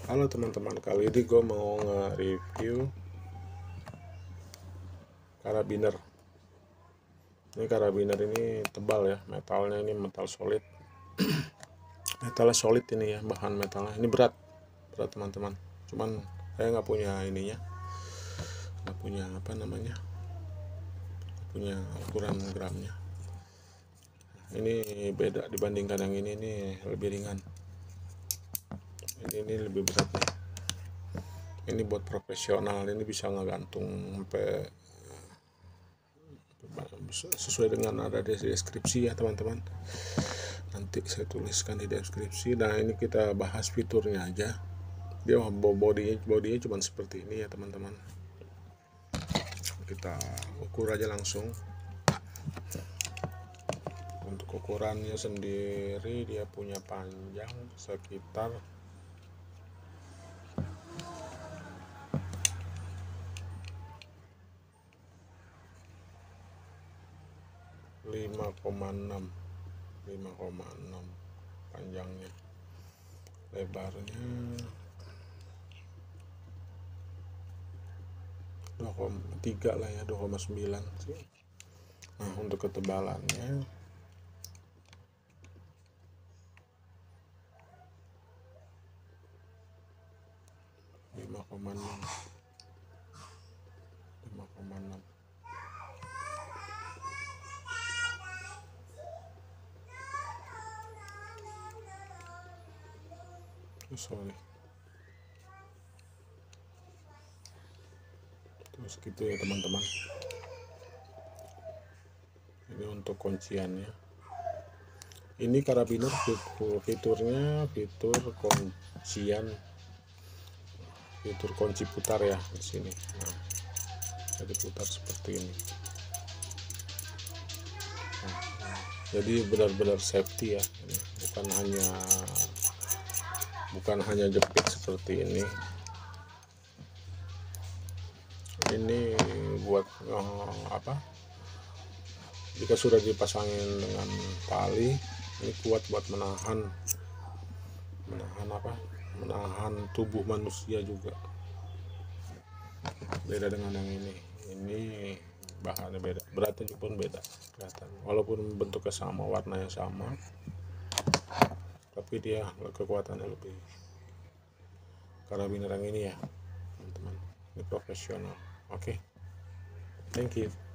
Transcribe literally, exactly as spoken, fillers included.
Halo teman-teman, kali ini gue mau nge-review karabiner. Ini karabiner ini tebal ya, metalnya ini metal solid. Metalnya solid ini ya, bahan metalnya. Ini berat, berat teman-teman. Cuman saya nggak punya ininya, nggak punya apa namanya, nggak punya ukuran gramnya. Ini beda dibandingkan yang ini, ini lebih ringan. Ini, ini lebih berat nih. Ini buat profesional, ini bisa ngegantung sampai sesuai dengan ada di deskripsi ya teman-teman. Nanti saya tuliskan di deskripsi. Nah ini kita bahas fiturnya aja. Dia bodinya bodinya cuma seperti ini ya teman-teman. Kita ukur aja langsung. Untuk ukurannya sendiri dia punya panjang sekitar lima koma enam lima koma enam panjangnya. Lebarnya dua koma tiga lah ya, dua koma sembilan sih. Nah untuk ketebalannya lima koma enam lima koma enam. Oh, sorry. Terus gitu ya teman-teman. Ini untuk kunciannya. Ini karabiner fiturnya fitur kuncian, fitur kunci putar ya di sini. Nah, jadi putar seperti ini. Nah, jadi benar-benar safety ya. Ini bukan hanya bukan hanya jepit seperti ini. Ini buat oh, apa? Jika sudah dipasangin dengan tali, ini kuat buat menahan menahan apa? Menahan tubuh manusia juga. Beda dengan yang ini. Ini bahannya beda, beratnya pun beda kelihatan. Walaupun bentuknya sama, warnanya sama, tapi dia kekuatannya lebih. Karabiner yang ini ya, teman-teman. Ini profesional. Oke. Okay. Thank you.